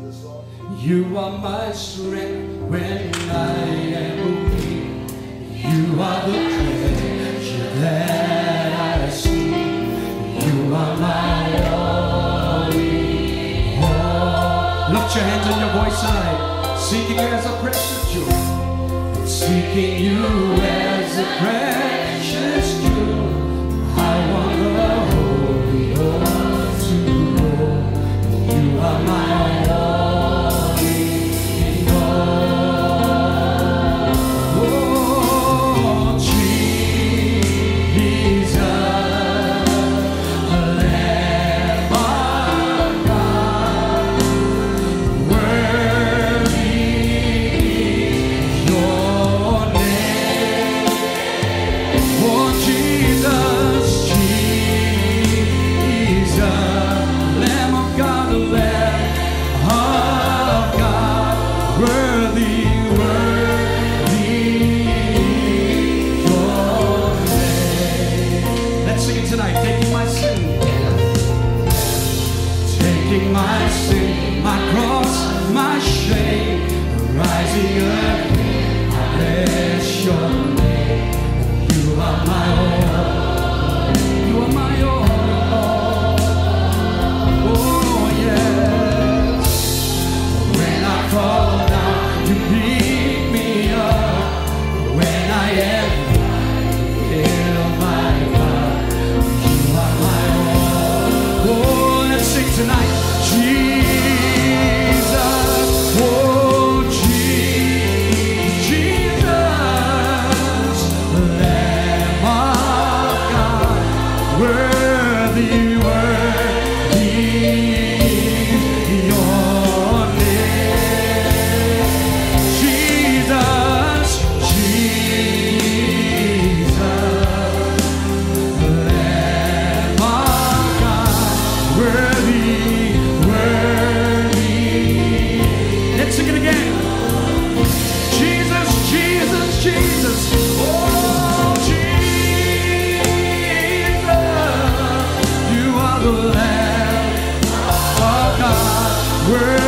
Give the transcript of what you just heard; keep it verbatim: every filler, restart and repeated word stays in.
You are my strength when I am weak. You are the treasure that I see. You are my only hope. Lift your hands and your voice tonight. Seeking you as a precious jewel. Seeking you as a precious jewel. I want the Holy Ghost to know. You are my my sin, my cross, my shame, rising again, I bless your name. You are my all, you are my all. Oh yes. When I fall down, you pick me up. When I am fill my cup, you are my all. Oh, let's sing tonight. Jesus, oh Jesus, Jesus, Lamb of God, worthy, worthy your name. Jesus, Jesus, Lamb of God, worthy. Let's sing it again. Jesus, Jesus, Jesus. Oh, Jesus. You are the Lamb of God.